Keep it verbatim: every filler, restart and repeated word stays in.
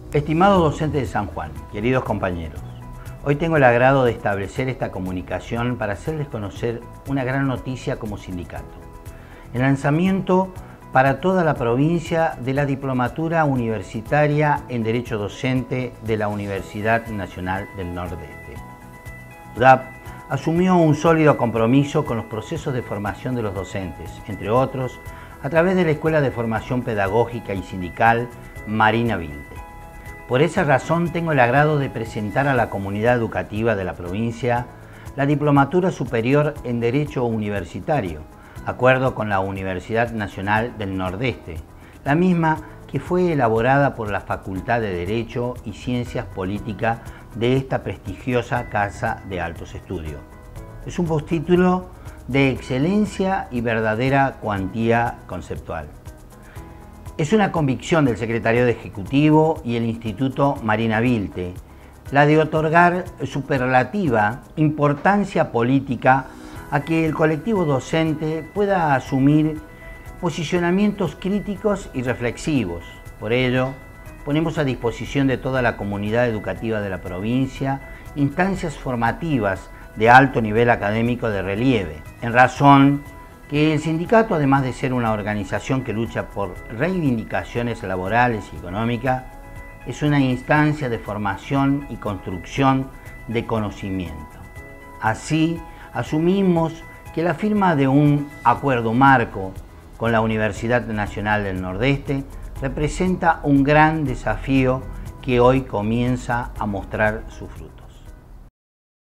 Estimados docentes de San Juan, queridos compañeros, hoy tengo el agrado de establecer esta comunicación para hacerles conocer una gran noticia como sindicato. El lanzamiento para toda la provincia de la Diplomatura Universitaria en Derecho Docente de la Universidad Nacional del Nordeste. U D A P asumió un sólido compromiso con los procesos de formación de los docentes, entre otros, a través de la Escuela de Formación Pedagógica y Sindical Marina Vilte. Por esa razón tengo el agrado de presentar a la comunidad educativa de la provincia la Diplomatura Superior en Derecho Universitario, acuerdo con la Universidad Nacional del Nordeste, la misma que fue elaborada por la Facultad de Derecho y Ciencias Políticas de esta prestigiosa Casa de Altos Estudios. Es un postítulo de excelencia y verdadera cuantía conceptual. Es una convicción del Secretariado Ejecutivo y el Instituto Marina Vilte, la de otorgar superlativa importancia política a que el colectivo docente pueda asumir posicionamientos críticos y reflexivos. Por ello, ponemos a disposición de toda la comunidad educativa de la provincia instancias formativas de alto nivel académico de relieve, en razón que el sindicato, además de ser una organización que lucha por reivindicaciones laborales y económicas, es una instancia de formación y construcción de conocimiento. Así, asumimos que la firma de un acuerdo marco con la Universidad Nacional del Nordeste representa un gran desafío que hoy comienza a mostrar su fruto.